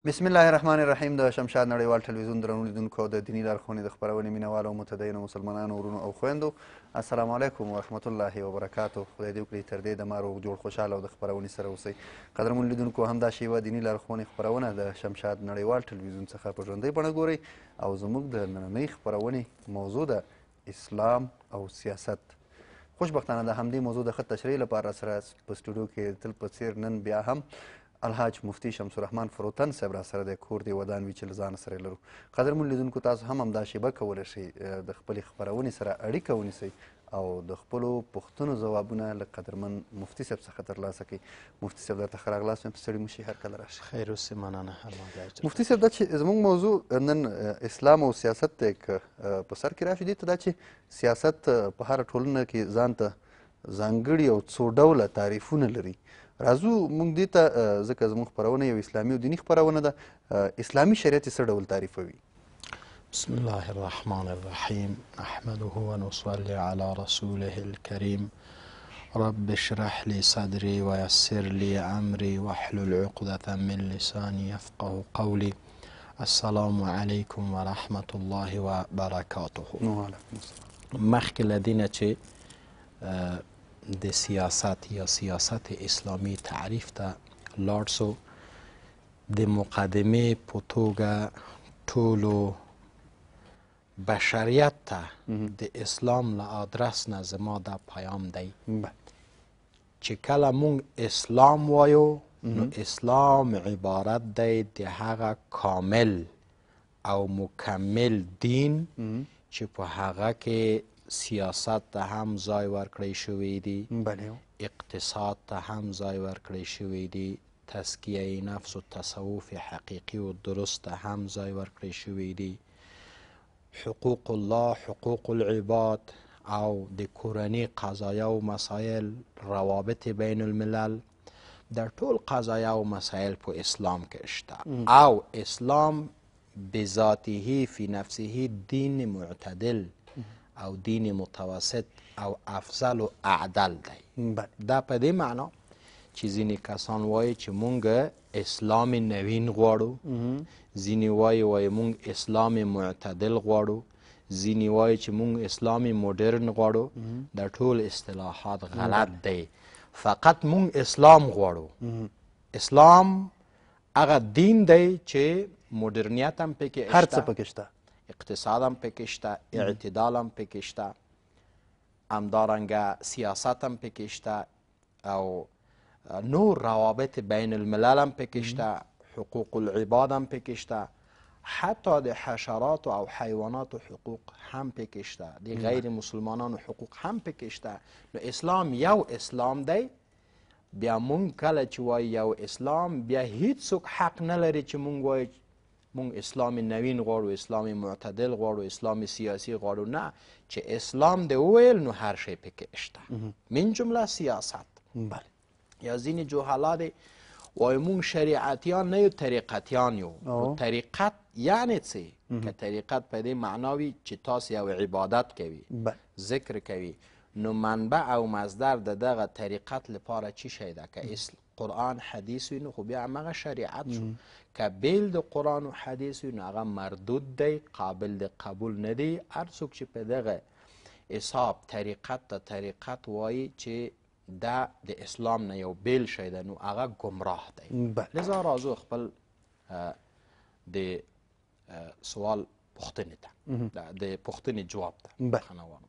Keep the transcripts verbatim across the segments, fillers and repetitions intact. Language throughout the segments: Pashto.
بسم الله الرحمن الرحیم. د شمشاد نړیوال ټلویزیون درنو لیدونکو د دیني لارښوونې د خپرونې مینهوالو او متدینو مسلمانانو ورونو او خویندو، السلام علیکم ورحمت الله وبرکاتو. خدای دې وکړي تر دې دمه روغ جوړ خوشحاله او د خپرونې سره اوسئ. قدرمنو لیدونکو، همدا شیوه دیني لارښوونې خپرونه د شمشاد نړیوال ټلویزیون څخه په ژوندۍ بڼه ګورئ او زموږ د نننۍ خپرونې موضوع ده اسلام او سیاست. خوشبختانه د همدې موضوع د ښه تشریح لپاره سره په سټوډیو کې تل په څیر نن بیا هم الحاج مفتي شمس الرحمن فروتن صاحب را سره د کور دی ودان وي چې له ځانه سره یې لرو. قدرمنو لیدونکو، تاسو هم همدا شیبه کولی شئ د خپلې خپرونې سره اړیکه ونیسئ او د خپلو پوښتنو ځوابونه له قدرمن مفتي صاحب څخه ترلاسه کړئ. مفتي صاحب درته ښه راغلاست وایم، په ستړي مه شئ، هر کله راشئ. خیر اوسې، مننه. مفتي صاحب، دا چې زموږ موضوع نن اسلام او سیاست دی، که په سر کې راشي دې ته دا چې سیاست په هره ټولنه کې ځان ته ځانګړي او څو ډوله تعریفونه لري. راځو موږ دې ته، ځکه زموږ خپرونه یو اسلامي او دیني خپرونه ده، اسلامي شریعت یې څه ډول تعریفوي؟ بسم الله الرحمن الرحیم، نحمده ونصلي على رسوله الكريم. رب اشرح لي صدري ويسر لي امري واحلل عقدة من لساني يفقه قولي. السلام علیکم ورحمة الله وبرکاته. وعلیکم السلام. مخکې له دې نه چې د سیاست یا سیاست اسلامی تعریف ته لاړ سو، د مقدمې په توګه ټولو بشریت ته د اسلام له آدرس نه زما دا پیام دی چې کله مونږ اسلام وایو نو اسلام عبارت دی د هغه کامل او مکمل دین چې په هغه کې سیاست ته هم ځای ورکړی شوی دی، اقتصاد ته هم ځای ورکړی شوی دی، تزکیه نفس و تصوف حقیقی و درست ته هم ځای ورکړی شوی دی، حقوق الله، حقوق العباد او د کورني قضایا و مسائل، روابط بین الملل، در ټول قضایا و مسائل په اسلام کې شته. او اسلام بذاته فی نفسه دین معتدل او دین متوسط او افضل و اعدل دی. دا په دې معنا چې ځینې کسان وایي چې مونږ اسلام نوین غواړو، ځینې وایي وایي مونږ اسلام معتدل غواړو، ځینې وایي چې مونږ اسلام مدرن غواړو. دا ټول اصطلاحات غلط دی. فقط مونږ اسلام غواړو. اسلام هغه دین دی چې مدرنیت هم پکې هر څه پکې شته، اقتصاد هم پکې شته، اعتدال هم پکې شته، همدارنګه سیاست هم پکې شته، او نور روابط بین الملل هم پکې شته، حقوق العباد هم پکې شته، حتی د حشرات او حیوانات حقوق هم پکې شته، د غیر مسلمانانو حقوق هم پکې شته. نو اسلام یو اسلام دی. بیا مونږ کله چې وایو یو اسلام، بیا هیڅوک حق نه لري چې مونږ وایو مونږ اسلام نوین غواړو، اسلام معتدل غواړو، اسلام سیاسی غواړو. نه، چې اسلام دی وویل نو هر شی پکې شته، من جمله سیاست. یا ځینې جهلا دی وایي مونږ شریعتیان نه یو، طریقتیان یو. طریقت یعنی څه؟ که طریقت په دې معنا وي چې تاسو یو عبادت کوي، ذکر کوي، نو منبع او مصدر د دغه طریقت لپاره چی شی ده؟ که قرآن حدیث وي نو خو بیا همغه شریعت شو. که بیل د قرآن و حدیث وي نو هغه مردود دی، قابل د قبول نه دی. هر څوک چې په دغه حساب طریقت ته طریقت وایي چې دا د اسلام نه یو بیل شی ده، نو هغه گمراه دی. لذا راځو خپل د سوال پوښتنې ته، د پوښتنې جواب ته بخښنه غواړم.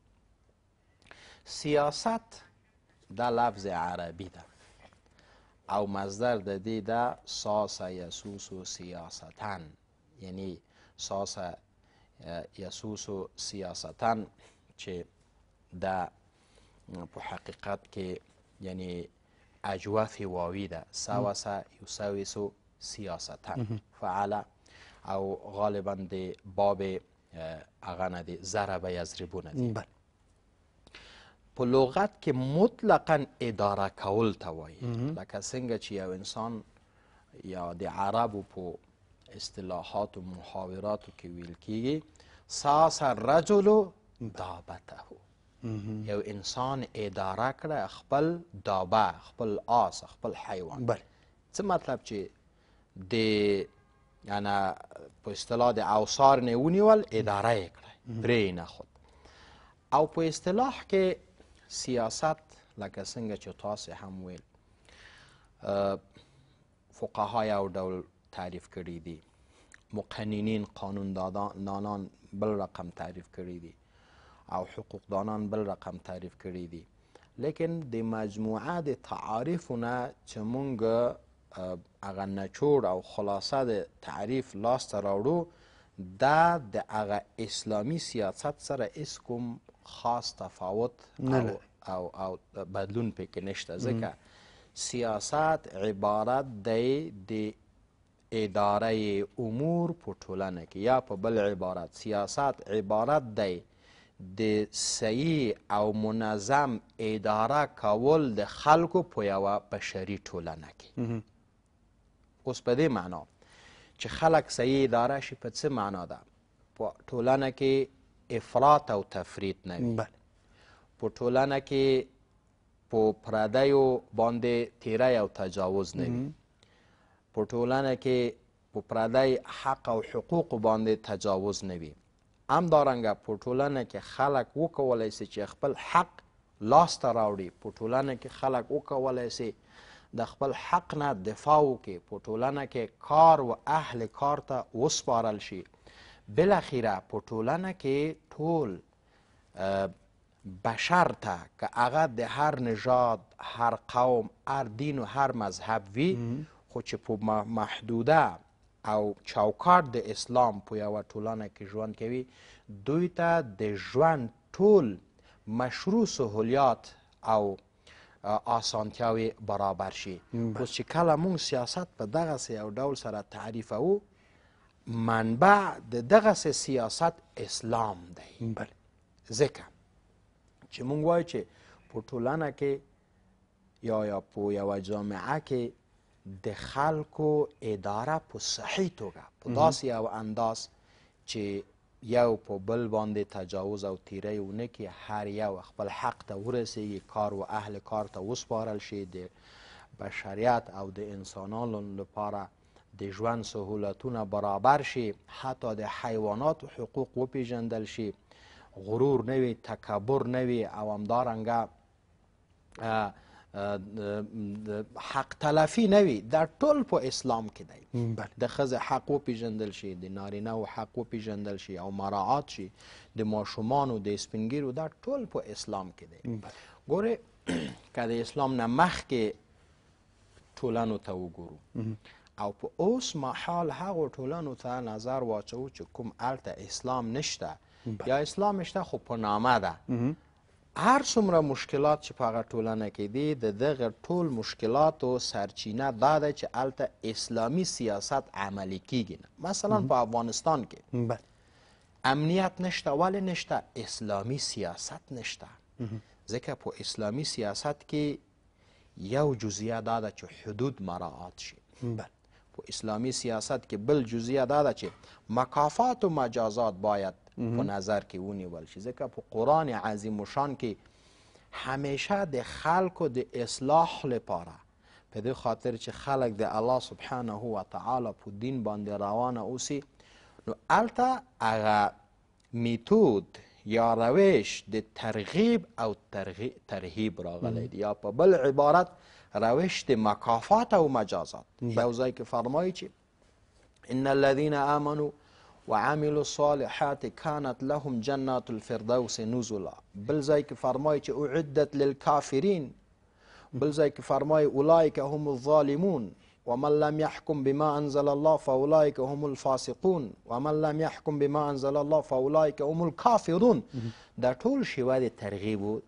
سیاست دا لفظ عربي ده او مصدر د دې ده ساس یسوس سیاستن، یعنی ساس یسوس سیاستن چې دا په حقیقت کې یعنی اجوف واوی ده، سوس یسوس سیاستن فعلا، او غالبا د باب هغه نه دی، ضرب یضربون دی. په لغت کې مطلقا اداره کول ته وایي. لکه څنګه چې یو انسان یا د عربو په اصطلاحات و محاوراتو کې ویل کېږي ساس الرجل دابته، یو انسان اداره کړه خپل دابه، خپل آس، خپل حیوان. څه مطلب چې د یعنی په اصطلاح د اوصار نه ونیول اداره یې کړی پرې یې نښود. او په اصطلاح کې سیاست لکه څنګه چې تاسې هم ویل فقها یو ډول تعریف کړي دي، مقننین قانوندانان بل رقم تعریف کړي دي او حقوقدانان بل رقم تعریف کړي دي. لیکن د مجموعه د تعاریفو نه چې مونږ هغه نچوړ او خلاصه د تعریف لاسته راوړو دا د هغه اسلامي سیاست سره هیڅ کوم خاص تفاوت او او او بدلون پکې نشته، ځکه سیاست عبارت دی د اداره امور په ټولنه کې، یا په بل عبارت سیاست عبارت دی د صحیح او منظم اداره کول د خلکو په یوه بشري ټولنه کې. اوس په دې معنا چې خلک صحیح اداره شي په څه معنا ده؟ په ټولنه کې افراط او تفریط نه وي، په ټولنه کې په پردیو باندې تیری او تجاوز نه وي، په ټولنه کې په پردی حق او حقوق باندې تجاوز نه وي. همدارنګه په ټولنه کې خلک وکولی سي چې خپل حق لاسته راوړي، په ټولنه کې خلک وکولی سي د خپل حق نه دفاع وکړي، په ټولنه کې کار و اهل کار ته وسپارل شي. بالاخره په ټولنه کې ټول بشر ته که هغه د هر نژاد، هر قوم، هر دین و هر مذهب وي، خو چې په محدوده او چوکاټ د اسلام په یوه ټولنه کې ژوند کوي، دوی ته د ژوند ټول مشروع سهولیات او آسانتیاوې برابر شي. اوس چې کله موږ سیاست په دغسې یو ډول سره تعریفوو، منبع د دغسې سیاست اسلام دی. ځکه چې موږ وایو چې په ټولنه کې یا یا په یوه جامعه کې د خلکو اداره په صحیح توګه په داسې یو انداز چې یو په بل باندې تجاوز او تیری ونه کړي، هر یو خپل حق ته ورسیږي، کار و اهل کار ته وسپارل شي، د بشریت او د انسانانو لپاره د ژوند سهولتونه برابر شي، حتی د حیواناتو حقوق وپیژندل شي، غرور نه وي، تکبر نه وي، او همدارنګه حق تلفي نه وي. دا ټول په اسلام کې دی. د ښځې حق وپیژندل شي، د نارینهو حق وپیژندل شي او مراعات شي، د ماشومانو، د سپینګیرو، دا ټول په اسلام کې دی. ګورې که د اسلام نه مخکې ټولنو ته وګورو او په اوس مهال هغو ټولنو ته نظر واچوو چې کوم هلته اسلام نشته یا اسلام شته خو په نامه ده، هر څومره مشکلات چې په هغه ټولنه کې دي، د دغه ټول مشکلاتو سرچینه دا ده چې هلته اسلامي سیاست عملي کیږي نه. مثلا په افغانستان کې امنیت نشته. ولې نشته؟ اسلامي سیاست نشته. ځکه په اسلامي سیاست کې یو جزیه دا ده چې حدود مراعات شي. په اسلامي سیاست کې بل جزیه دا ده چې مکافات و مجازات باید په نظر کې ونیول شي. ځکه په قرآن عظیم الشان کې همیشه د خلکو د اصلاح لپاره، په دې خاطر چې خلک د الله سبحانه و تعالی په دین باندې روانه اوسي، نو هلته هغه میتود یا روش د ترغیب او ترهیب راغلی دی، یا په بل عبارت روش د مکافات او مجازات. یو ځای کې فرمایي چې ان الذین آمنوا وعملوا الصالحات كانت لهم جنات الفردوس نزلا. بل ځای کې فرمایي چې اعدت للکافرین. بل ځای کې فرمایي اولئک هم الظالمون ومن لم يحكم بما انزل الله فاولئک هم الفاسقون ومن لم يحكم بما انزل الله فاولئک هم الكافرون. دا ټول شیوه د ترغیب و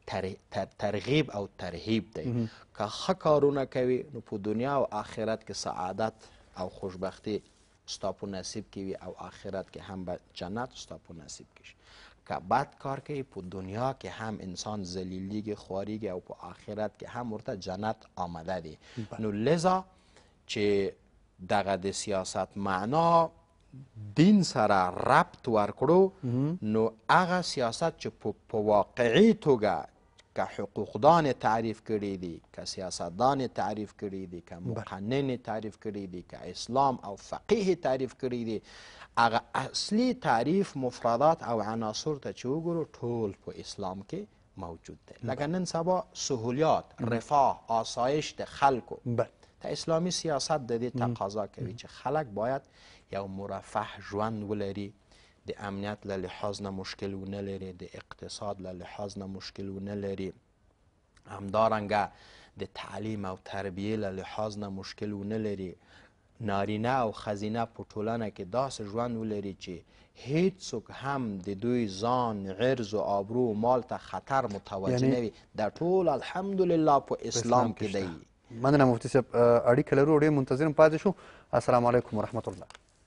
ترغیب او ترهیب دی. که ښه کارونه کوي نو په دنیا او آخرت کې سعادت او خوشبختی ستا په نصیب کې وي، او آخرت کې هم به جنت ستا په نصیب کې شي. که بد کار کوي په دنیا کې هم انسان ذلیلیږي، خواریږي، او په آخرت کې هم ورته جنت آمده دی. نو لذا چې دغه د سیاست معنا دین سره ربط ورکړو، نو هغه سیاست چې په واقعي توګه که حقوقدان تعریف کړي دي، که سیاستدان تعریف کړي دي، که مقنن تعریف کړي دي، که اسلام او فقیه تعریف کړي دي، هغه اصلي تعریف مفردات او عناصر ته چې وګورو ټول په اسلام کې موجود دی. لکه نن سبا سهولیات، رفاه، آسایش د خلکو ته اسلامي سیاست د دې تقاضا کوي چې خلک باید یو مرفه ژوند ولري، د امنیت له لحاظ نه مشکل ونه لري، د اقتصاد له لحاظ نه مشکل ونه لري، همدارنګه د تعلیم او تربیه له لحاظ نه مشکل ونه لري، نارینه او ښځینه په ټولنه کې داسې ژوند ولري چې هیڅوک هم د دوی ځان، عرض و آبرو و مال ته خطر متوجه نه وي. دا ټول الحمدلله په اسلام کې دی. مننه مفتي صاحب، اړیکه لرو، ډېر منتظر پاتې شو. السلام علیکم ورحمت الله.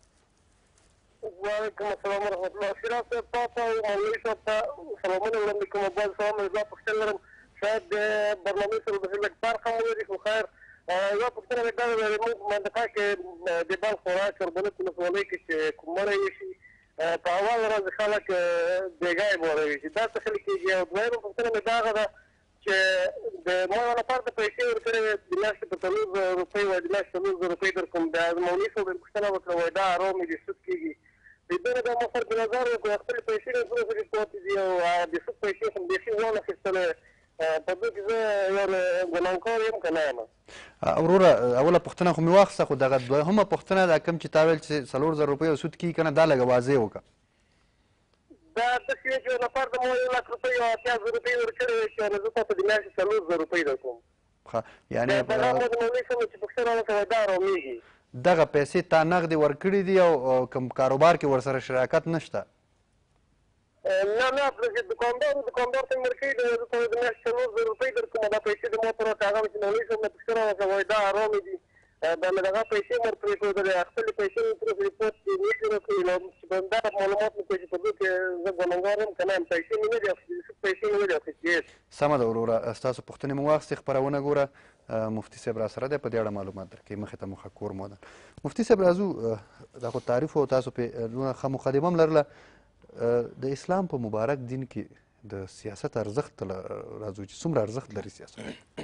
وعلیکم السلام ورحمت الله. شیراز صاحب تاسو او مولوي صاحب ته سلامونه وړاندې کوم. بعد سلام زه پوښتنه لرم، شاید د برنامې سره د لږ فرق هم ولري، خو خیر یوه پوښتنه مې دا ده، زموږ په منطقه کې د بلخ خوراک چربلک ولسوالۍ کې چې کوم مړی وشي په اول ورځ خلک بېګای بولوي چې دا څه خلک کېږي. او دویمه پوښتنه مې دا ده چې د مغه لپاره د پیسې ورکړې وې د میاشتې په څلور زره روپۍ وایي، د میاشتې څلور زره روپۍ در کوم. د مولوي صاحب یې پوښتنه وکړه، وایي دا ارام دې سود کېږي. د ده نه دا ما فرق نظر وکړو، خپلې پیسې مې څومره پکې پاتې دي او د سود پیسې خو بیخي وانخېستلې. په دې کې زه یو ګناهکار یم که نه یم؟ وروره اوله پوښتنه خو مې واخیسته، خو دغه دویمه پوښتنه دا کوم چې تا ویل چې څلور زره روپۍ او سود کېږي که نه، دا لږه واضح وکړه. دا داسې وي چې یو نفر ته ما یو لک روپۍ او اتیا زره روپۍ ورکړې وې چې زه تاته د میاشتې څلور زره روپۍ در کوم. ښه، یعنې د هغه د مولوي صاحب چې پوښتنه وکړه دا ارامېږي. دغه پیسې تا نغدې ورکړي دي او کوم کاروبار کې ورسره شراکت نشته؟ نه نه، دوکاندار دوکاندار ته مې ورکوي، زه ته د میاشتې څلور زره روپۍ در کوم. دا پیسې د ما په راته هغه چې مولوي صاحب نه پوښتنه وکړه، وایي دا ارامې دي. دا مې دغه پیسې مې ورته پرېښودلې، خپلې پیسې مې پرې رپورټ کې نه شي راکوي. نو چې په همدغه معلومات مې کوي چې په دې کې زه ګنهګار یم که نه یم. پیسې مې نه دي اخیستې، پیسې مې نه دي اخیستې. سمه ده وروره، ستاسو پوښتنې مو واخیستې، خپرونه ګوره. مفتي صاحب را سره دی، په دې اړه معلومات درکوي. مخې ته مخه کور مو ده. مفتي صاحب راځو، دا خو تعریف او تاسو پرې ښه مقدمه هم لرله. د اسلام په مبارک دین کې د سیاست ارزښت راځو چې څومره ارزښت لري سیاست؟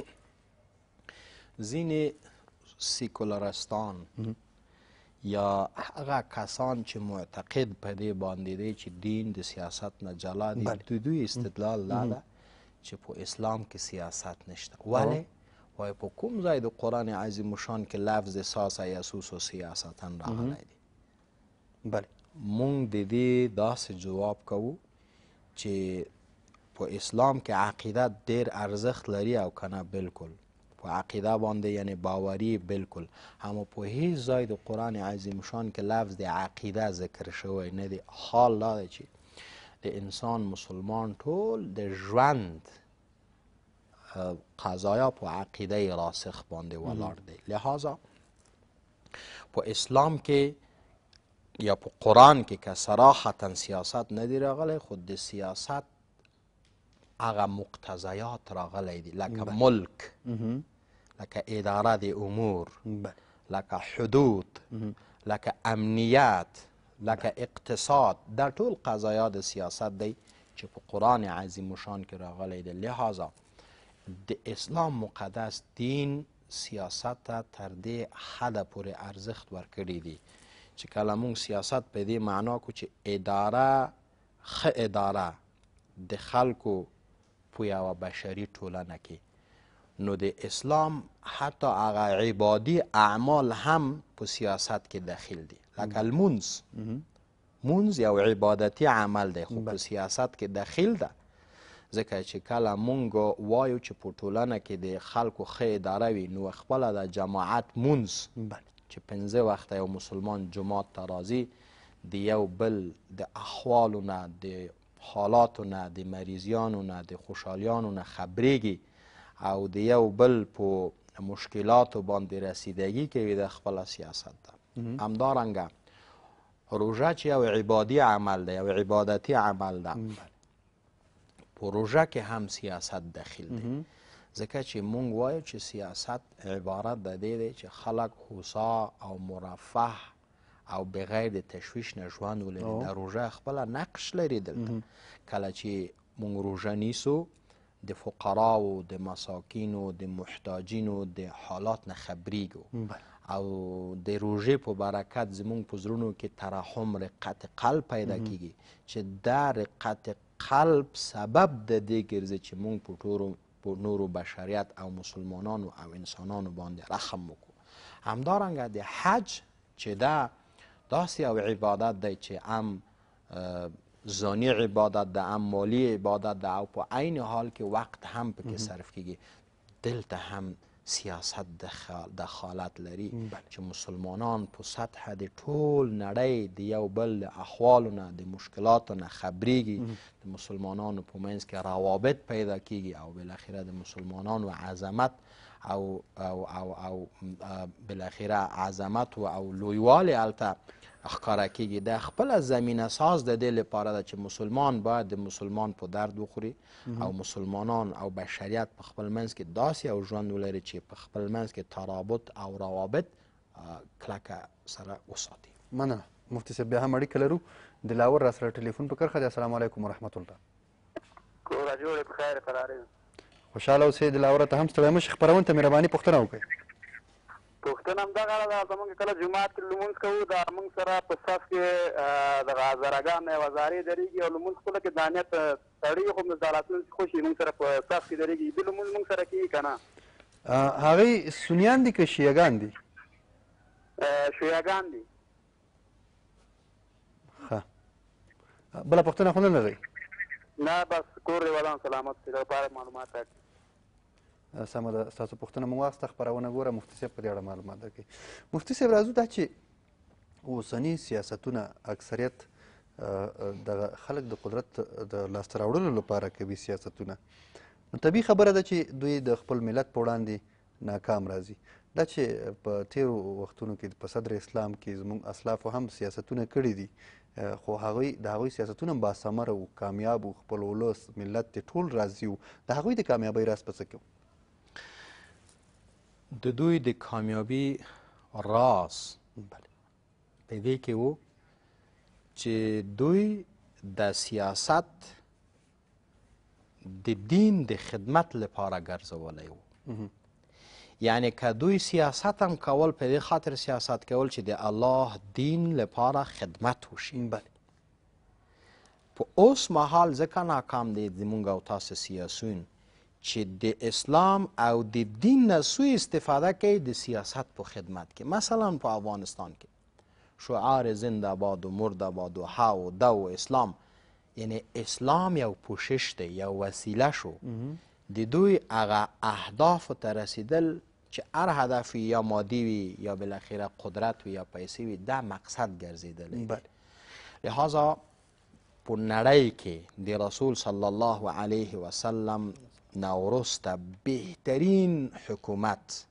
ځینې سیکولرستان یا هغه کسان چې معتقد په دې باندې دی چې دین د سیاست نه جلا دي، د دوی استدلال دا ده چې په اسلام کې سیاست نشته. ولې؟ وایي په کوم ځای د قرآن عظیم الشان کې لفظ ساس یسوس سیاستاً راغلی دی؟ بله، مونږ د دې داسې جواب کوو چې په اسلام کې عقیده ډېر ارزښت لري او که نه بلکل په عقیده باندې یعنی باوري بلکل، اما په هیڅ ځای د قرآن عظیم شان کې لفظ د عقیده ذکر شوی نه دی. حال دا دی چې د انسان مسلمان ټول د ژوند قضایا په عقیده راسخ باندې ولاړ دی. لہذا په اسلام کې یا په قرآن کې که صراحتا سیاست نه دی راغلی، خود د سیاست هغه مقتضیات راغلی دي، لکه ملک، لکه اداره د امور، لکه حدود، لکه امنیت، لکه اقتصاد. دا ټول قضایات د سیاست دی چې په قرآن عظیم الشان کې راغلی دی. لہذا د اسلام مقدس دین سیاست ته تر دې حده پورې ارزښت ورکړی دی چې کله موږ سیاست په دې معنا کو چې اداره، ښه اداره د خلکو په یوه بشري ټولنه کې، نو د اسلام حتی هغه عبادي اعمال هم په سیاست کې داخل دي. لکه المونځ، مونځ یو عبادتي عمل دی خو په سیاست کې داخل ده، ځکه چې کله مونږ وایو چې په ټولنه کې د خلکو ښه اداره وي، نو خپله د جماعت مونځ چې پنځه وخته یو مسلمان جماعت ته راځي، د یو بل د احوالو نه، د حالاتو نه، د مریضیانو نه، د خوشحالیانو نه خبرېږي او د یو بل په مشکلاتو باندې رسیدګي کوي، د خپله سیاست ده. همدارنګه روژه چې یو عبادي عمل ده، یو عبادتي عمل ده، په روژه کې هم سیاست داخل دی، ځکه چې مونږ وایو چې سیاست عبارت د دې دی چې خلک هوسا او مرفه او بغیر د تشویش نه ژوند ولري. د روژه خپله نقش لري دلته. کله چې مونږ روژه نیسو د فقراو د مساکینو د محتاجینو د حالات نه خبریږو او د روژې په برکت زمونږ په زړونو کې ترحم رقت قلب پیدا کیږي چې دا رقت قلب سبب د دې ګرځي چې مونږ په ټولو په نورو بشریت او مسلمانانو او انسانانو باندې رحم وکړو. همدارنګه د حج چې دا داسې یو عبادت دی چې هم ځاني عبادت ده، هم مالی عبادت ده او په عین حال کې وقت هم پکې صرف کیږي. دلته هم سیاست دخالت لري چې مسلمانان په سطح د ټول نړۍ د یو بل د احوالو نه د مشکلاتو نه خبریږي، د مسلمانانو په منځ کې روابط پیدا کیږي او بالاخره د مسلمانانو عظمت او او او او بالاخره عظمت و او لویوالی هلته ښکاره کیږي. د خپله زمینه ساز د دې لپاره ده چې مسلمان باید د مسلمان په درد وخوري او مسلمانان او بشریت په خپل منځ کې داسې یو ژوند ولري چې په خپل منځ کې ترابط او روابط کلکه سره وساتي. مننه. مفتي صاحب بیا هم اړیکه لرو. دلاور را سره ټلیفون په کرښه دی. السلام علیکم ورحمت الله. کور جوړ په خیر قرار خوشحاله اوسئ. دلاوره ته هم ستړی مشي. خپرونې ته مهرباني پوښتنه وکړئ. پوښتنه همدغه ده چې موږ کله جومات کې لمونځ کوو دا موږ سره په صف کې دغه هزارهګانې وزارې درېږي او لمونځ خپله کې دانیت سړي خو د راتلونکي خوشي موږ سره په صف کې درېږي. دې لمونځ موږ سره کېږي که نه؟ هغوی سنیان دي که شیعګان دي؟ شیعګان دي. ښه بله پوښتنه خو نه لرئ؟ نه بس کور دې ودان سلامت دی. د لپاره معلومات راکړي. سمه ده. ستاسو پوښتنه مو واخیسته. خپرونه ګوره مفتي صاحب په دې اړه معلومات درکوي. مفتي صاحب راځو دا چې اوسني سیاستونه اکثریت دغه خلک د قدرت د لاسته راوړلو لپاره کوي سیاستونه. نو طبیعي خبره ده چې دوی د خپل ملت په وړاندې ناکام راځي. دا چې په تیرو وختونو کې په صدر اسلام کې زموږ اسلافو هم سیاستونه کړي دي خو هغوی د هغوی سیاستونه هم باثمره وو، کامیاب وو، خپل ولس ملت یې ټول راضي وو. د هغوی د کامیابۍ راز په څه کې و؟ د دوی د کامیابی راز په دې کې و چې دوی د سیاست د دین د خدمت لپاره ګرځولی و. یعنی که دوی سیاست هم کول په دې خاطر سیاست کول چې د الله دین لپاره خدمت وشي. په اوس مهال ځکه ناکام دی زموږ او تاسو سیاسیون چې د اسلام او د دین نه سوء استفاده کوي د سیاست په خدمت کې. مثلا په افغانستان کې شعار زنده باد و مرده باد و ها و ده و اسلام، یعنی اسلام یو پوشش دی، یو وسیله شو د دوی هغه اهدافو ته رسیدل چې هر هدف یا مادي وي یا بالاخره قدرت وي یا پیسې وي دا مقصد ګرځېدلی. لهذا په نړۍ کې د رسول صلی الله علیه وسلم نه وروسته بهترین حکومت،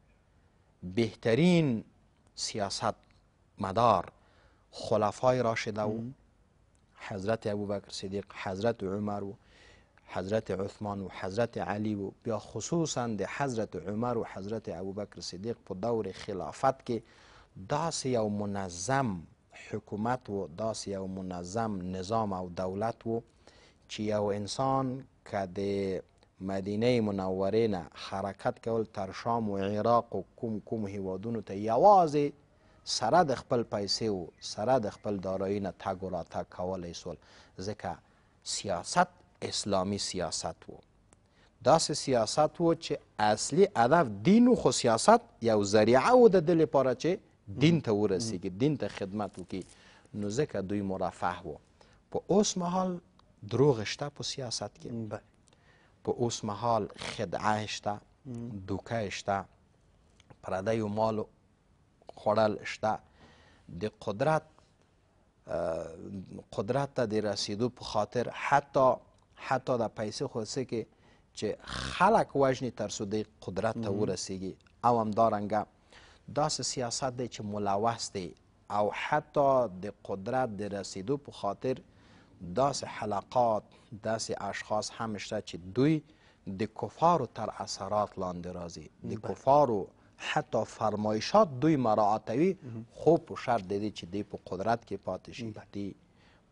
بهترین سیاست مدار خلفای راشده و حضرت ابوبکر صدیق، حضرت عمر و حضرت عثمان و حضرت علی و بیا خصوصا د حضرت عمر و حضرت ابوبکر صدیق په دور خلافت کې داسې یو منظم حکومت و داسې یو منظم نظام او دولت و چې یو انسان که د مدینه منورې نه حرکت کول تر شام و عراق و کوم کوم هیوادونو ته یوازې سره د خپل پیسې و سره د خپل دارایی نه تګ و راتګ کولی سول، ځکه سیاست اسلامی سیاست و. داسې سیاست و چې اصلي هدف دین و، خو سیاست یو ذریعه و د دې لپاره چې دین ته ورسیږي، دین ته خدمت وکړي. نو ځکه دوی مرفه و. په اوس مهال دروغ شته په سیاست کې، په اوس مهال خدعه شته، دوکه شته، پردیو مالو خوړل شته. د قدرت قدرت ته د رسیدو په خاطر حتی حتی د پیسې خو څه کې چې خلک وژني تر څو د قدرت ته ورسیږي. او همدارنګه داسې سیاست دی چې ملوث دی او حتی د قدرت د رسیدو په خاطر داسې حلقات، داسې اشخاص هم شته چې دوی د کفارو تر اثرات لاندې راځي، د کفارو حتی فرمایشات دوی مراعاتوي، خو په شرط دی چې دی په قدرت کې پاتې شي، دی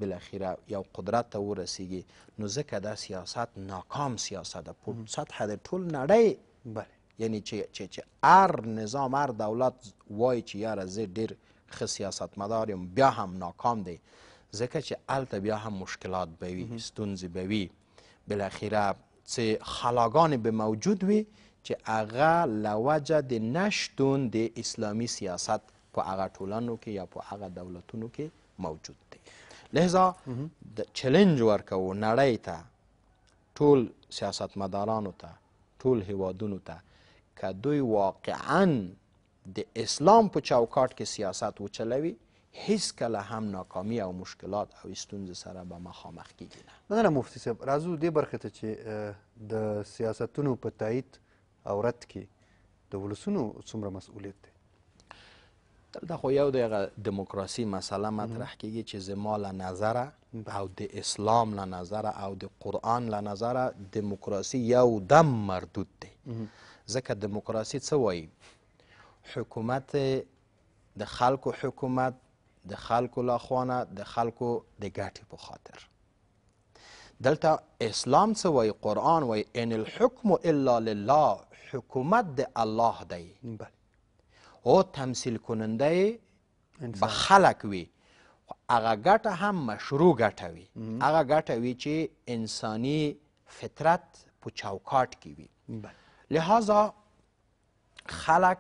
بالاخره یو قدرت ته ورسیږي نو ځکه دا سیاست ناکام سیاست ده په سطح د ټول نړۍ. بله یعنی چې چې چې هر نظام هر دولت وایي چې یاره زه ډېر ښه سیاستمدار یم بیا هم ناکام دی ځکه چې هلته بیا هم مشکلات به وي ستونزې به وي بالاخره څه خلاګانې به موجود وي چې هغه له وجه د نشتون د اسلامي سیاست په هغه ټولنو کې یا په هغه دولتونو کې موجود دی. لذا د چلنج ورکوو نړۍ ته ټول سیاستمدارانو ته ټول هیوادونو ته که دوی واقعا د اسلام په چوکاټ کې سیاست وچلوي هیڅکله هم ناکامي او مشکلات او ستونزې سره به مخامخ کیږي نه. مننه مفتي صاحب. راځو دې برخې ته چې د سیاستونو په تایید او رد کې د ولسونو څومره مسؤلیت دی؟ دلته خو یو دغه دموکراسي مسله مطرح کیږي چې زما له نظره او د اسلام له نظره او د قرآن له نظره دموکراسي یو دم مردود دی ځکه دموکراسي څه وایي؟ حکومت د خلکو حکومت د خلکو لخوا نه د خلکو د ګټې په خاطر. دلته اسلام څه وایي؟ قرآن وایي ان الحکم الا لله، حکومت د الله دی او تمثیل کننده به خلق وي هغه ګټه هم مشروع ګټه وي هغه ګټه وي چې انساني فطرت په چوکاټ کې وي. لہذا خلق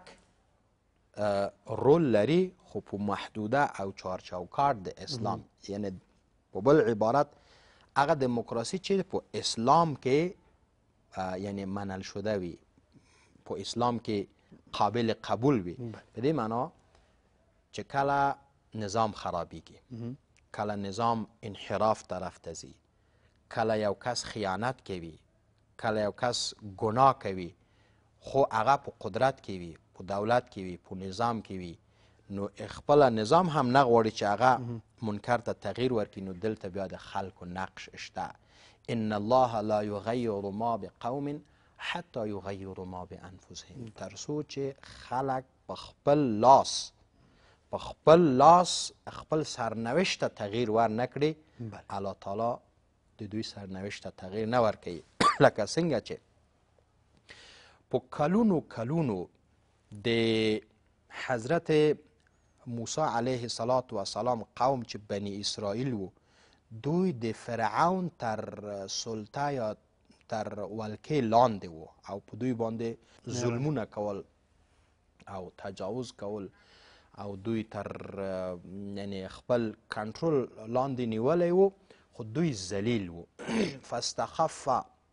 رول لري خو په محدوده او چارچوکاټ د اسلام یعنی په بل عبارت هغه دموکراسي چې په اسلام کې یعنی منل شده وي په اسلام کې قابل قبول وي په دې معنا چې کله نظام خرابیږي کله نظام انحراف طرف ته ځي کله یو کس خیانت کوي کله یو کس ګناه کوي خو هغه په قدرت کې وي په دولت کې وي په نظام کې وي نو خپله نظام هم نه غواړي چې هغه منکر ته تغییر ورکړي نو دلته بیا د خلکو نقش شته. ان الله لا یغیر ما بقوم حتی یغیروا ما بانفسهم تر څو چې خلک په خپل لاس په خپل لاس خپل سرنوشت ته تغییر ور نه کړي الله تعالی د دوی سرنوشت ته تغییر نه ورکوي. لکه څنګه چې په کلونو کلونو د حضرت موسی علیه السلام قوم چې بنی اسرائیل وو دوی د فرعون تر سلطه یا تر ولکې لاندې وو او په دوی باندې ظلمونه کول او تجاوز کول او دوی تر یعنی خپل کنټرول لاندې نیولی وو خو دوی ذلیل وو. فاستخف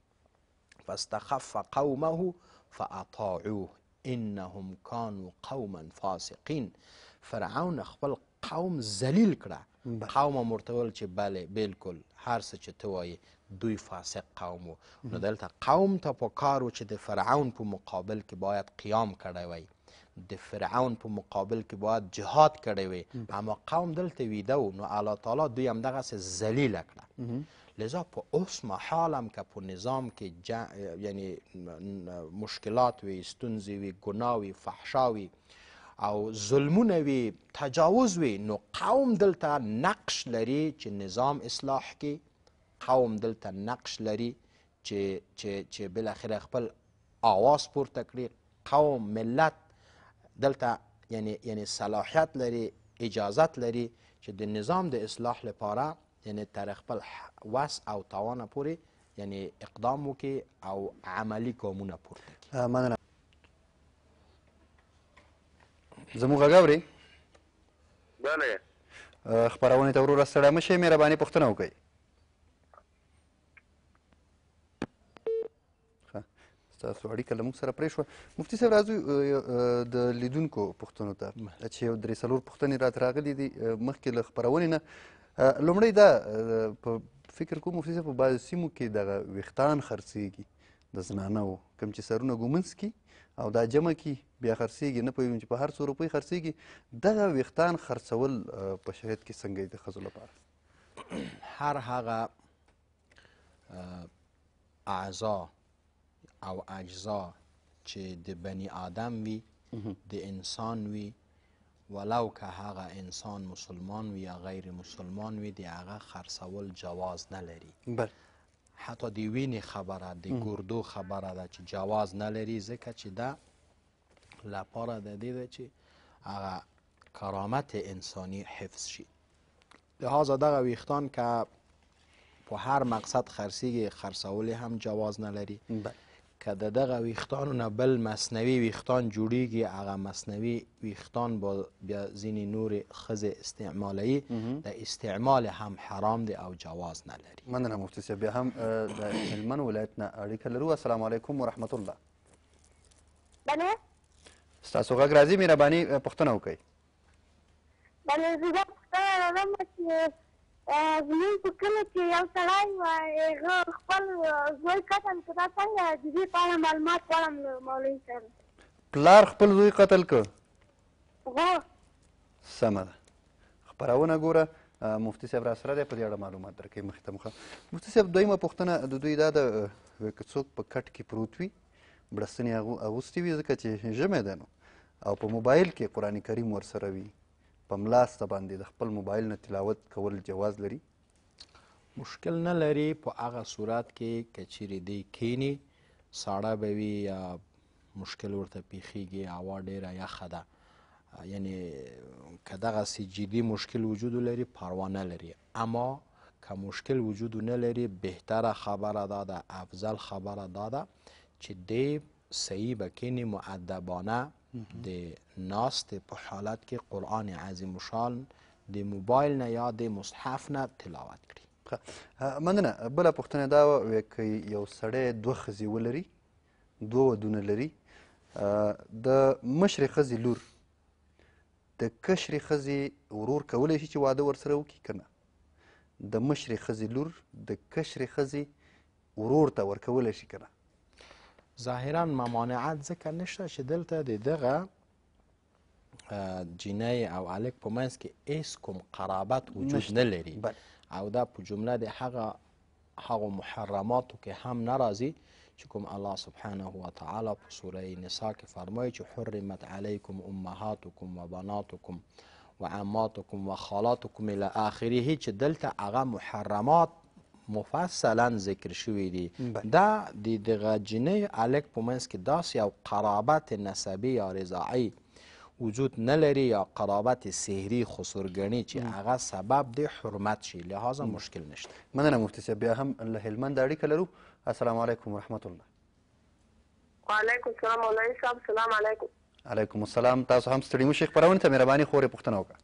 فاستخف قومه فاطاعوه انهم كانوا قوما فاسقین. فرعون خپل قوم ذلیل کړه قوم ورته ویل چې بله بالکل هر څه چې ته وایې دوی فاسق قوم وو. نو دلته قوم ته پکار و چې د فرعون په مقابل کې باید قیام کړی وی د فرعون په مقابل کې باید جهاد کړی وی اما قوم دلته ویده و نو الله تعالی دوی هم دغسې ذلیله کړه. لذا په اوس مهال هم که په نظام کې یعنی مشکلات وي ستونزې وي ګناه وي فحشا وي او ظلمونه وي تجاوز وي نو قوم دلته نقش لري چې نظام اصلاح کړي قوم دلته نقش لري چې چې چې بالاخره خپل آواز پورته کړي قوم ملت دلته یعنی یعنی صلاحیت لري اجازت لري چې د نظام د اصلاح لپاره یعنی تر خپل وس او توانه پورې یعنی اقدام وکړي او عملی ګامونه پورته کړي. مننه. زموږ غږ اورئ؟ بله. خپرونې ته وروره ستړی مه شئ مهرباني پوښتنه وکړئ. ستاسو اړیکه له موږ سره پرې شوه. مفتي صاحب راځو د لیدونکو پوښتنو ته چې یو درې څلور پوښتنې راته راغلي دي مخکې له خپرونې نه. لومړی دا په فکر کوم مفتي صاحب په بعضو سیمو کې دغه ویښتان خرڅېږي د زنانهو کوم چې سرونه ږمنځ کي او دا جمع کي بیا خرڅېږي نه پوهېږم چې په هر څو روپۍ خرڅېږي دغه ویښتان خرڅول په شریعت کې څنګه دي د ښځو لپاره؟ هر هغه اعضا او اجزا چې د بني آدم وي د انسان وي ولو که هغه انسان مسلمان وي یا غیر مسلمان وي د هغه خرڅول جواز نه لري. بله. حتی د وینې خبره د ګردو خبره ده چې جواز نه لري، ځکه چې دا لپاره د دې ده چې هغه کرامت انساني حفظ شي. لحاظا دغه ویښتان که په هر مقصد خرڅیږي خرڅول هم جواز نه لري. که د دغه ویښتانو نه بل مصنوي ویښتان جوړیږي، هغه مصنوي ویښتان با بیا ځینې نورې ښځې استعمالوي، د استعمال هم حرام دی او جواز نه لري. مننه مفتي صاحب. بیا هم د هلمند ولایت نه اړیکه لرو. السلام علیکم ورحمت الله. بله ستاسو غږ راځي، مهرباني پوښتنه وکړئ. بله زه دا پوښتنه لرم چې زمونږ په کلي کې یو سړی و، هغه خپل زوی قتل کړه. دا څنګه د دې په اړه معلومات غواړم له مولوي صاحب. پلار خپل زوی قتل که؟ هو. سمه ده. خپرونه ګوره، مفتي صاحب را سره دی، په دې اړه معلومات درکوي مخې ته مخه. مفتي صاحب دویمه پوښتنه د دوی دا ده که څوک په کټ کې پروت وي، بړستنې اغوستې وي ځکه چې ژمی دی نو، او په موبایل کې قرآن کریم ورسره وي، په ملاسته باندې د خپل موبایل نه تلاوت کول جواز لري؟ مشکل نه لري. په هغه صورت کې که چیرې دی کینی، ساړه به وي یا مشکل ورته پیښیږي، هوا ډیره یخه ده، یعنی که دغسې جدي مشکل وجود لري پروا نه لري. اما که مشکل وجود نه لري، بهتره خبره دا ده، افضل خبره دا ده چې دی صحیح بکینی مؤدبانه د ناست په حالت کې قرآن عظیم الشان د موبایل نه یا د مصحف نه تلاوت کړي. مننه. بله پوښتنه دا وه که یو سړی دوه ښځې ولري، دوه ودونه لري، د مشرې ښځې لور د کشرې ښځې ورور کولی شي چې واده ورسره وکړي که نه؟ د مشرې ښځې لور د کشرې ښځې ورور ته ورکولی شي که نه؟ ظاهرا ممانعت ځکه نشته چې دلته د دغه جینۍ او هلک په منځ کې هیڅ کوم قرابت وجود نه لري، او دا په جمله د هغه هغو محرماتو کې هم نه راځي چې کوم الله سبحانه وتعالی په سوره نساء کې فرمایي چې حرمت علیکم امهاتکم و بناتکم و عماتکم و خالاتکم الی آخره، چې دلته هغه محرمات مفصلا ذکر شوي دي. دا د دغه جینۍ هلک په منځ کې داسې یو قرابت نسبي یا رضاعي وجود نه لري یا قرابت سحري خسرګني چې هغه سبب د حرمت شي، لحاظا مشکل نشته. مننه مفتي صاحب. بیا هم له هلمند اړیکه لرو. السلام علیکم ورحمت الله. وعلیکم السلام مولوي صاحب. السلام علیکم. علیکم السلام. تاسو هم ستړي مشئ، خپرونې ته مهرباني خورې پوښتنه وکړه.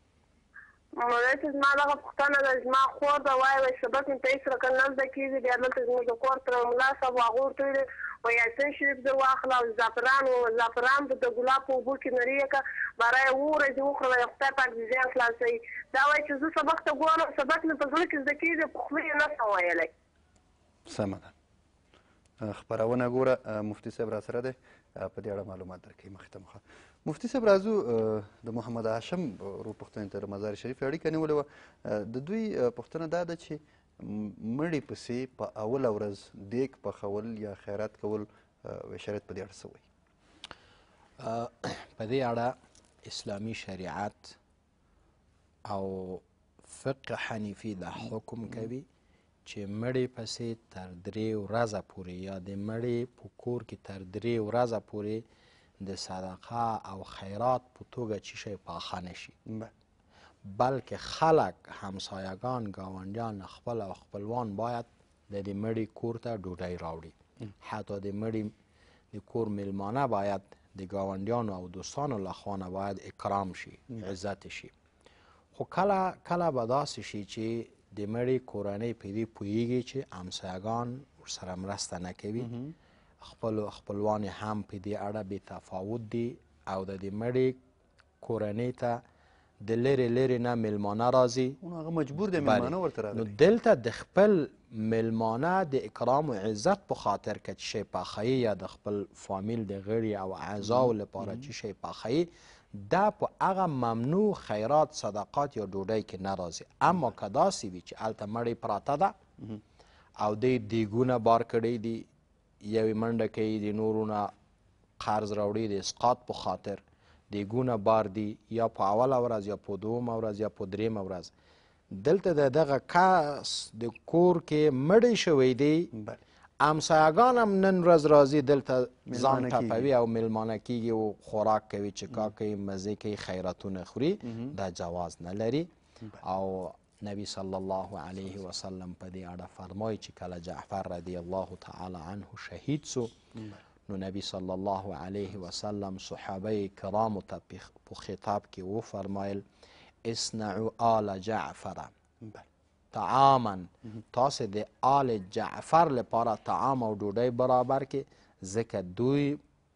مولوي صاحب زما دغه پوښتنه ده، زما خور ده وایي وایي سبق مې په هېڅ رقم نه زده کېږي. بیا دلته زموږ د کور تر ملا صاحب هغه ورته ویلي و یاسین شریف زه واخله او زعفران و زعفران د ګلاب په اوبو کې نري کړه، باره یې اووه ورځې وخوړله، د خدای پاک دې ذهن خلاصوي. دا وایي چې زه سبق ته ګورم، سبق مې په زړه کې زده کېږي، په خوله یې نه شم ویلی. سمه ده. خپرونه ګوره، مفتي صاحب را سره دی، په دې اړه معلومات درکوي مخې ته مخه. مفتي صاحب راځو د محمد هاشم ورو پوښتنې ته د مزار شریف اړیکه نیولې وه. د دوی پوښتنه دا ده چې مړي پسې په اوله ورځ دیګ پخول یا خیرات کول شریعت په دې اړه څه وایي؟ په دې اړه اسلامي شریعت او فقه حنیفي دا حکم کوي چې مړي پسې تر درې ورځه پورې یا د مړي په کور کې تر درې ورځه پورې د صدقه او خیرات په توګه چې شی پاخه نشي، بلکې خلک همسایگان ګاونډیان خپل او خپلوان باید د دې مړي کور ته ډوډۍ راوړي. حتی د مړي د کور میلمانه باید د ګاونډیانو او دوستانو لخوا نه باید اکرام شي، عزت شي. خو کله کله به داسې شي چې د مړي کورنۍ په دې پوهیږي چې همسایگان ورسره مرسته نه کوي، خپل خپلوان هم په دې اړه بې تفاوت دي او د دې مړي کورنۍ ته د لرې لرې نه میلمانه راځي، هغه مجبور دی میلمانه ورته راغلي. نو دلته د خپل میلمانه د اکرام و عزت په خاطر که چې شی پخوي یا د خپل فامیل د غړي او اعضاو لپاره چې شی پخوي، دا په هغه ممنوع خیرات صدقات یا ډوډۍ کې نه راځي. اما که داسې وي چې هلته مړی پراته ده او دی دیګونه بار کړی دي، یوې منډه کوي د نورو نه قرض راوړي د اسقاط په خاطر، دیګونه بار دي یا په اوله ورځ یا په دومه ورځ یا په دریمه ورځ دلته د دغه کس د کور کې مړی شوی دی همسایهګان هم نن ورځ راځي دلته ځان ټپوي او میلمانه کیږي او خوراک کوي چکا کوي مزې کوي خیراتونه خوري دا جواز نه لري او نبی صلی الله علیه وسلم په دې اړه فرمایي چې کله جعفر رضی الله تعالی عنه شهید سو نو نبی صلی الله علیه وسلم صحابه کرامو ته په خطاب کې وفرمایل اصنعوا آل جعفر طعاما تاسې د آل جعفر لپاره طعام او ډوډۍ برابر کې ځکه دوی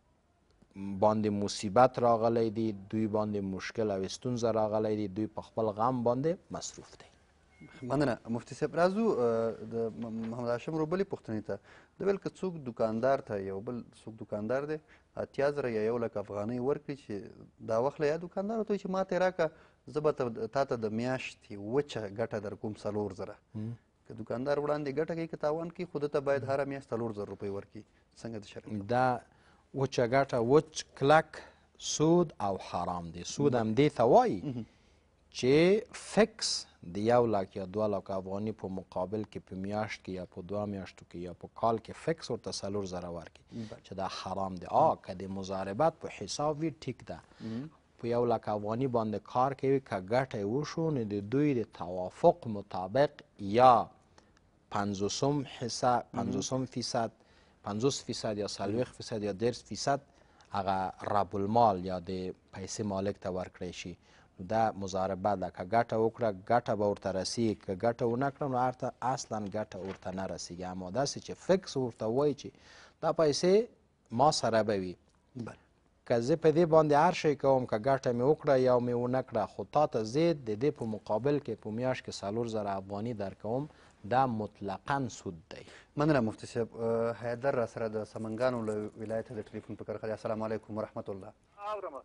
باندې مصیبت راغلی دی دوی باندې مشکل او ستونزه راغلی دی دوی په خپل غم باندې مصروف دی. مننه مفتي صاحب. راځو د محمد هاشم ورو بلې پوښتنې ته. د ویل که څوک دکاندار ته یو بل څوک دکاندار دی اتیا زره یا یو لک افغانۍ ورکړي چې دا وخت یا دکاندار ورته وایي چې ما ته یې راکړه زه به تا ته د میاشتې وچه ګټه در کوم څلور زره. که دکاندار وړاندې ګټه کوي که تاوان کوي خو ده ته باید هره میاشت څلور زره روپۍ ورکړي. څنګه د شرع دا وچه ګټه وچ کلک سود او حرام دی. سود هم دې ته وایي چې فکس د یو لاک یا دوه لاک افغاني په مقابل کې په میاشت کې یا په دوه میاشتو کې یا په کال کې فکس ورته څلور زره ورکړي چې دا حرام دی. آ که د مضاربت په حساب وي ټیک ده په یو لاک افغاني باندې کار کوي که ګټه یې وشو نو د دوی د توافق مطابق یا پنځوسم حصه پنځوسم فیصد پنځوس فیصد یا څلوېښت فیصد یا دېرش فیصد هغه رب المال یا د پیسې مالک ته ورکړی شي. دا مضاربه ده که ګټه وکړه ګټه به ورته رسیږي که ګټه ونه کړه نو هلته اصلا ګټه ورته نه رسیږي. اما داسې چې فکس ورته وایي چې دا پیسې ما سره به وي که زه په دې باندې هر شی کوم که ګټه مې وکړه یا مې ونه کړه خو تا ته زه د دې په مقابل کې په میاشت کې څلور زره افغاني درکوم دا مطلقا سود دی. مننه مفتي صاحب. حیدر را سره د سمنګانو له ولایته د ټلیفون په کرښه دی. السلام علیکم ورحمت الله. اورم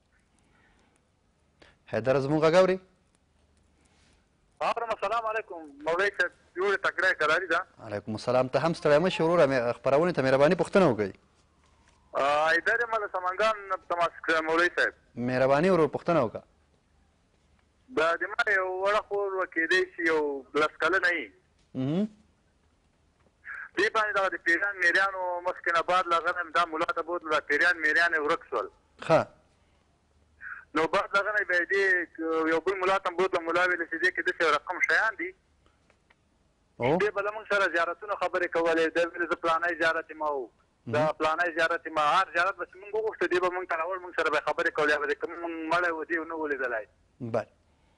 حیدر زموږ غږ اوري؟ اورم. السلام علیکم مولوي صاحب جوړې تکړه کراري ده. علیکم السلام. ته هم ستړی مه شې وروره خپرونې ته مهرباني پوښتنه وکړئ. حیدر یم له سمنګان تماس کړی مولوي صاحب. مهرباني ورور پوښتنه وکړه. دا د ما یو وړه خور وه کېدی شي یو لس کلنه وي دې باندې دغه د پیریان میریانو مخکې نه بعد له هغه نه دا ملا ته بوتلو دا پیریان میریان یې ورک شول. ښه نو بعد له هغه نه بیا دې یو بل ملا ته هم بوتلم ملا ویلې چې دې کې داسې رقم شیان دي دې به له موږ سره زیارتونه خبرې کولې دا ویلې زه پلانی زیارت یم او دا پلانی زیارت یم هر زیارت به چې موږ وغوښته دې به موږ ته راوړ موږ سره به یې خبرې کولې یا به دې که موږ مړی و دې ونه ولیدلی بله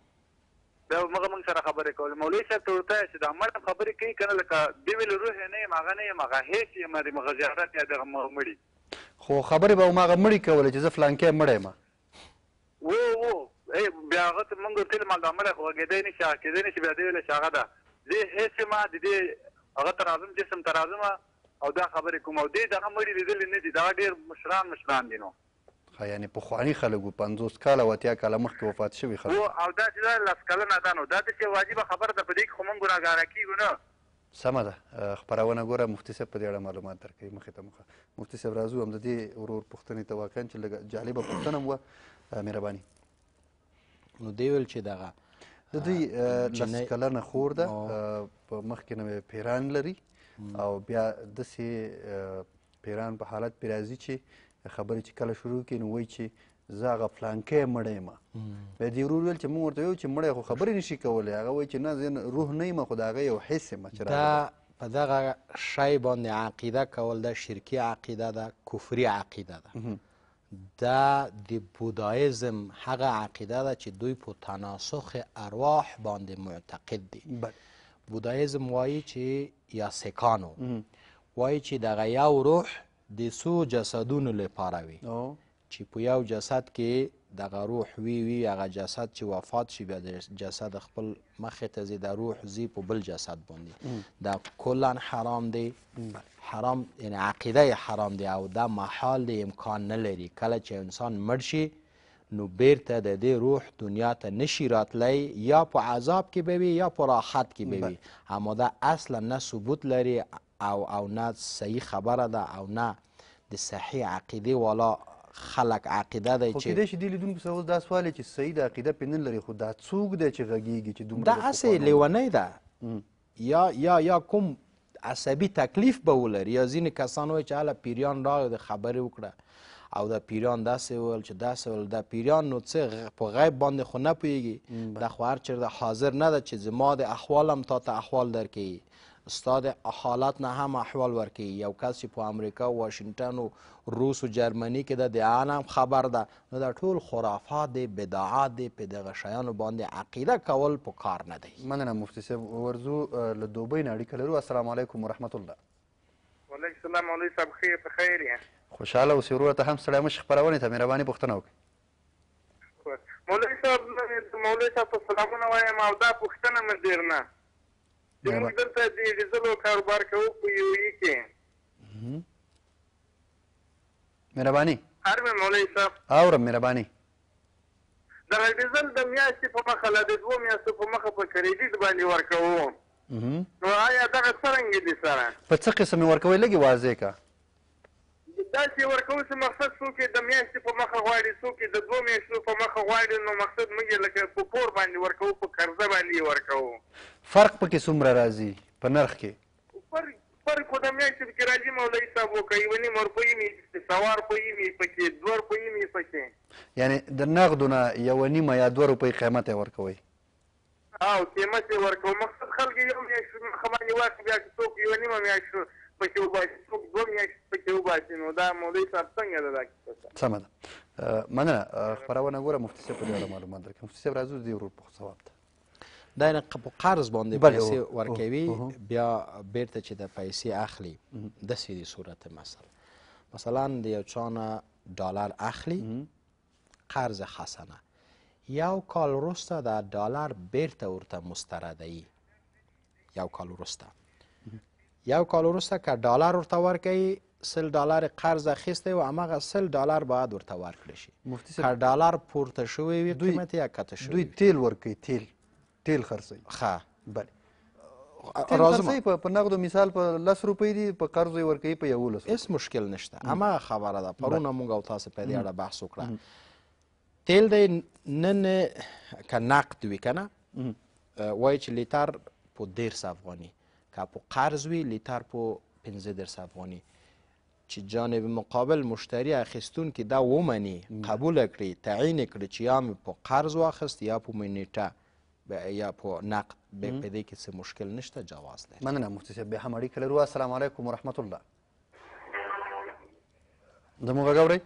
دا مغه موږ سره خبرې کولې. مولوي صاحب ته ورته چې دا مړ خبرې کوي که نه لکه دې ویلې روح یې نه یم هغه نه یم هغه هېڅ یم د مغه زیارت یا دغه مغه مړي خو خبرې به هماغه مړي کولې چې زه فلانکی مړی یم و و بیا هغه ته موږ ورته ویل دا مړی خو غږېدی نه شي هغه کېدی نه شي بیا دې ویله چې هغه ده زه هېڅ یم د دې هغه ته راځم جسم ته راځم او دا خبرې کوم او دې دغه مړي لیدلي نه دي دغه ډېر مشران مشران دي نو یعنې پخواني خلک وو پنځوس کاله او اتیا کاله مخکې وفات شوي خلک او دا چې دا لس کلنه ده نو دا داسې واجبه خبره ده په دې کې خو موږ ګناهګاره کېږو نه. سمه ده خپرونه ګوره مفتي صاحب په دې اړه معلومات درکوي مخې ته مخه. مفتي صاحب راځو هم د دې ورور پوښتنې ته واقعا چې لږه جالبه پوښتنه هم وه مهرباني. نو دی ویل چې دغه د دوی لس کلنه خور ده په مخکې نه پیران لري او بیا داسې پیران په حالت پرې راځي چې خبرې چې کله شروع کړي نو وایي چې زه هغه فلانکی مړی یم. بیا دې ورور ویل چې موږ ورته ویو چې مړی خو خبرې نشي کولی هغه وایي چې نه زه روح نه یم خو د هغه یو حس یم چې دا په دغه شی باندې عقیده کول دا شرکي عقیده ده کفري عقیده ده. دا د بودایزم هغه عقیده ده چې دوی په تناسخ ارواح باندې معتقد دي. بودایزم وایي چې یا سکانو وایي چې دغه یو روح د څو جسدونو لپاره وي چې په یو جسد کې دغه روح وي وي هغه جسد چې وفات شي بیا د جسد خپل مخې ته ځي د روح ځي په بل جسد باندې دا کلا حرام دی. حرام یعنی عقیده حرام دی او دا محال دی امکان نه لري کله چې انسان مړ شي نو بیرته د دې روح دنیا ته نشي راتلی یا په عذاب کې به وي یا په راحت کې به وي. اما دا اصلا نه ثبوت لري او او نه صحیح خبره ده او نه د صحیح عقیده والا خلک عقیده دی خو چې کیدای شي دې لیدونکو سره اوس دا سوال وي چې صحیح د عقیده پې نه لري خو دا څوک دی چې غږیږي چې دومره دا د هسې پخوانو- لیونۍ ده یا یا یا کوم عصبي تکلیف به ولري یا ځینې کسان وایي چې هله پیریان راغی د خبرې وکړه او د پیریان داسې ویل چې داسې ویل د پیریان نو څه په غیب باندې خو نه پوهېږي دا خو هر چېرته حاضر نه ده چې زما د احوال هم تا ته احوال درکوي ستا د حالات نه هم احوال ورکوي یو کس چې په امریکا واشنګټن و روس و جرمني کې ده د هغه هم خبر ده نو دا ټول خرافات دی بدعات دی په دغه شیانو باندې عقیده کول په کار نه دی مننه مفتي صاحب ورځو له دوبۍ نه اړیکه لرو السلام علیکم ورحمت الله وعلیکم السلام مولوي صاحب ښه یې په خیر یې خوشحاله اوسې ورور ته هم ستړی مشي خپرونې ته مهرباني پوښتنه وکړئ مولوي صاحب مولوي صاحب ته سلامونه وایم او دا پوښتنه مې ډېر نه چې موږ دلته د ډیزلو کاروبار کوو په یو ای کې مهرباني هر مې مولوي صاحب اورم مهرباني دغه ډیزل د میاشتې په مخه له د دوو میاشتو په مخه په کریډیټ باندې ورکوو نو آیا دغه څرنګه دي سره په څه قسم یې ورکوئ لږې واضح که داسې ورکوو چې مقصد څوک یې د میاشتې په مخه غواړي څوک یې د دوو میاشتو په مخه غواړي نو مقصد موږ یې لکه په پور باندې ورکوو په قرضه باندې یې ورکوو فرق پکې څومره راځي په نرخ کې فرق فرق خو د میاشتې پکې راځي مولوي صاحب وکړه یوه نیم روپۍ مې سوه روپۍ مې پکې دوه روپۍ مې پکې یعنې د نغدو نه یوه نیمه یا دوه روپۍ قیمت یې ورکوئ او قیمت یې ورکوو مقصد خلک یو میاشت مخه باندې واخلي بیا که څوک یوه نیمه میاشت پکې وباسي څوک دوه میاشتې پکې وباسي نو دا مولوي صاحب څنګه ده دا کیسه سمه ده مننه خپرونه ګوره مفتي صاحب په دې اړه معلومات درکړم مفتي صاحب راځو د دې ورور په ثواب ته دا یعنې په قرض باندې پیسې ورکوي بیا بیرته چې د پیسې اخلي داسې دي صورت مثل مثلا د یو چا نه ډالر اخلي قرض حسنه یو کال وروسته دا ډالر بیرته ورته مستردوي یو کال وروسته یو کال وروسته که ډالر ورته ورکوي سل ډالر قرض اخیستی و هماغه سل ډالر باید ورته ورکړی شي که ډالر پورته شوی وي قیمت یا کته شوی دوی تیل ورکوي تیل تیل خرڅوي ښه بله تیل خرڅوي په نغدو مثال په لس روپۍ دي په قرضو یې ورکوي په یولس هېڅ مشکل نشته هماغه خبره ده پرونه موږ او تاسې په دې اړه بحث وکړه تیل دی نن که نقد وي که نه وایي چې لیتر په دیرس افغاني که په قرض وي لیتر په پنځه دېرس افغاني چې جانب مقابل مشتری اخیستونکي دا ومني قبوله کړي تعین کړي چې یا مې په قرض واخیست یا په منیټه یا په نقد په دې کې څه مشکل نشته جواز لري مننه مفتي صاحب بیا هم اړیکه لرو السلام علیکم ورحمت الله زموږ غږ اورئ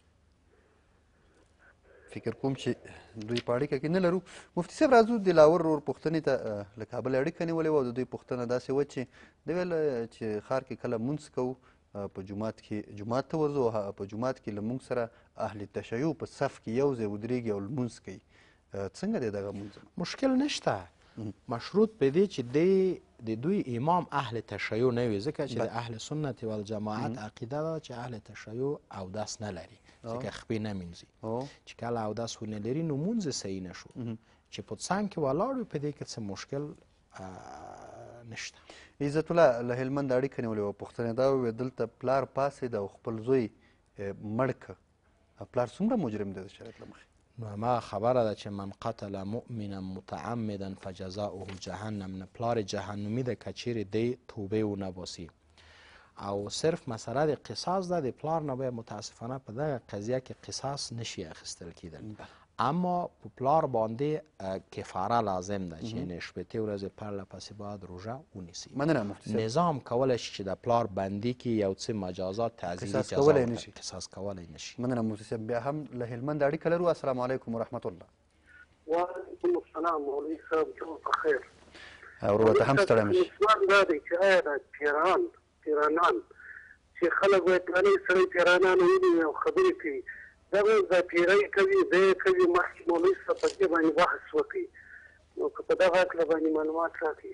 فکر کوم چې دوی په اړیکه کې نه لرو مفتي صاحب راځو د لاور ورور پوښتنې ته له کابل اړیکه نیولې وه او د دوی پوښتنه داسې وه چې دوی ویل چې ښار کې کله مونځ کوو په جومات کې جومات ته ورځو په جومات کې له مونږ سره اهل تشیع په صف کې یو ځای ودرېږي او لمونځ کوي څنګه دی دغه مونځ مشکل نشته مشروط په دې چې دی د دوی امام اهل تشیع نه وي ځکه چې د اهل سنت والجماعت عقیده ده چې اهل تشیع اودس نه لري ځکه خپې نه مینځي چې کله اودس ونه لري نو مونځ صحیح نه شو چې په څنګ کې ولاړ وي په دې کې څه مشکل نشته عزت الله له هلمند اړیکه نیولې وه پوښتنه دا وویل دلته پلار پاڅېد او خپل زوی مړ که پلار څومره مجرم دی د شریعت له مخې نو هماغه خبره ده چې من قتل مؤمنا متعمدا فجزاؤه جهنم نه پلار جهنمي ده که چیرې دی توبې ونه باسي او صرف مسله د قصاص ده د پلار نه باید متاسفانه په دغه قضیه کې قصاص نشي اخیستل کیدل اما په پلار باندې کفاره لازم ده چې یعنې شپېتې ورځې پرله پسې باید روژه ونیسي مننه مفتي صاحب نظام کولی شي چې د پلار بندي کې یو څه مجازات تعزیري قصاص کولی نشي قصاص کولی نشي مننه مفتي صاحب بیا هم له هلمند اړیکه لرو السلام علیکم ورحمت الله وعلیکم السلام مولوي صاحب جوړ په خیر ورور ته هم ستړی مشي سوال دا دی چې آیا دا پیران پیرانان چې خلک وایي پلاني سړی پیرانان ویني او خبرې کوي دغه د پیرۍ کوي دی کوي مخکې مولوي صاحب په دې باندې بحث وکړي نو که په دغه هکله باندې معلومات راکړي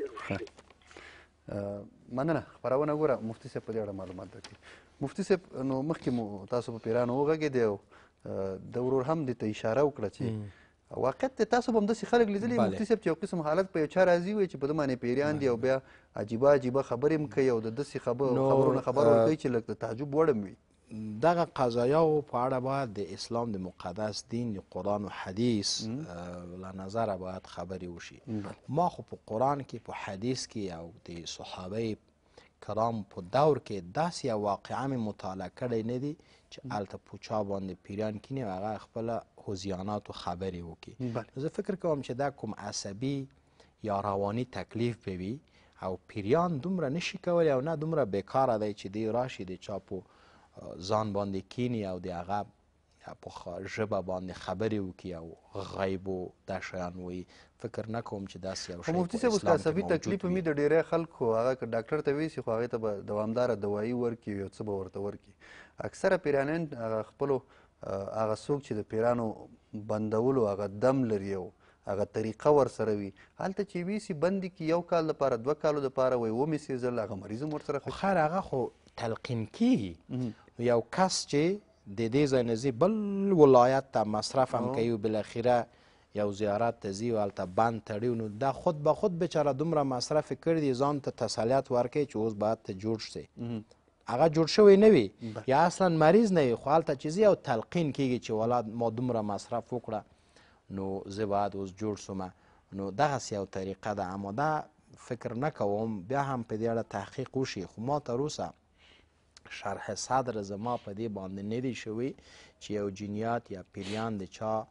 مننه خپرونه ګوره مفتي صاحب په دې اړه معلومات درکړي مفتي صاحب نو مخکې مو تاسو په پیرانو وغږېدی او د ورور هم دې ته اشاره وکړه چې واقعیت دی تاسو به همداسې خلک لیدلي مفتي صاحب چې یو قسم حالت په یو چا راځي وي چې په ده باندې پیریان دي او بیا عجیبه عجیبه خبرې هم کوي او د داسې خبرو نه خبر ورکوي چې لږ د تعجب وړ هم وي دغه قضایاو په اړه باید د اسلام د مقدس دین د قرآن و حدیث له نظره باید خبرې وشي. ما خو په قرآن کې په حدیث کې او د صحابه کرام په دور کې داسې یو واقعه مې مطالعه کړی نه دي چې هلته په چا باندې پیریان کیني او هغه خپله هوزیاناتو خبرې وکړي. زه فکر کوم چې دا کوم عصبي یا رواني تکلیف به وي او پیریان دومره نشي کولی او نه دومره بیکاره دی چې دی راشي د چا په ځان باندې کینی او د هغه په ژبه باندې خبرې وکړي او غیب و دا شیان وایي. فکر نه کوم چې داسې یو شی مفتي صاحب اوس که عصبي تکلیف مې د ډېری خلکو هغه که ډاکټر ته ویسي خو هغې ته به دوامداره دوایي ورکړي یو څه به ورته ورکړي. اکثره پیرانیان هغه خپلو هغه څوک چې د پیرانو بندولو هغه دم لري او هغه طریقه ورسره وي هلته چې ویسي بندي کړي یو کال دپاره دوه کالو دپاره وایي ومې سېزل هغه مریض هم ورسره خو خیر هغه خو تلقین کېږي. یو کس چې د دې ځای نه ځي بل ولایت ته مصرف هم کوي بالاخره یو زیارت ته ځي او هلته بند تړي نو دا خود به خود بچاره دومره مصرف کړي دي ځان ته تسلیت ورکوي چې اوس باید ته جوړ شي. هغه جوړ شوی نه وي یا اصلا مریض نه وي خو هلته چې ځي او تلقین کېږي چې ولاد ما دومره مصرف وکړه نو زه باید اوس جوړ سومه. نو دغسې یو طریقه ده اما دا فکر نه کوم بیا هم په دې اړه تحقیق وشي خو ما تر اوسه شرح صدر زما په دې باندې نه دی شوی چې یو جنیات یا پیریان د چا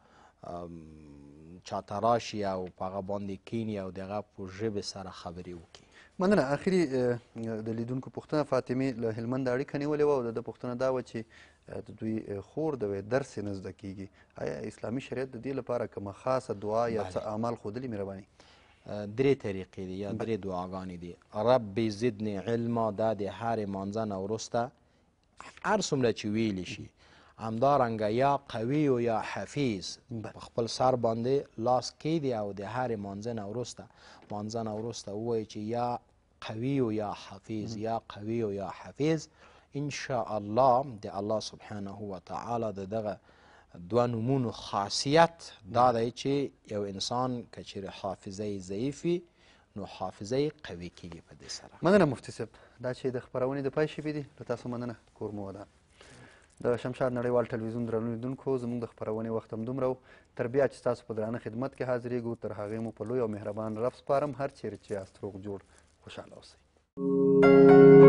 چاته راشي او په هغه باندې کیني او د هغه په ژبې سره خبرې وکړي. مننه. اخري د لیدونکو پوښتنه فاطمې له هلمند اړیکه نیولې وه او د ده پوښتنه دا وه چې د دوی خور د درس یې نه زده کیږي آیا اسلامي شریعت د دې لپاره کومه خاصه دعا یا څه اعمال ښودلي مهرباني؟ درې طریقې دي یا درې دعاګانې دي. رب زدني علما دا د هرې مانځه نه وروسته هر څومره چې ویلی شي. همدارنګه یا قوي او یا حفیظ په خپل سر باندې لاس کیږدي او د هرې مانځه نه وروسته مانځه نه وروسته ووایي چې یا قوي او یا حفیظ یا قوي او یا حفیظ. ان شاء الله د الله سبحانه و تعالی د دغه دوه نومونو خاصیت دا دی چې یو انسان که چیرې حافظه ضعیف وي نو حافظه قوي کیږي په دې سره. مننه مفتي صاحب. دا چې د خپرونې د پای شوي دي له تاسو مننه. کور مو ودان. د شمشاد نړیوال ټلویزیون درنو لیدونکو زموږ د خپرونې وخت هم دومره و. تر بیا چې ستاسو په درانه خدمت کې حاضرېږو تر هغې مو په لوی او مهربان رب سپارم هر چیرې چې یاست روغ جوړ خوشحاله اوسئ.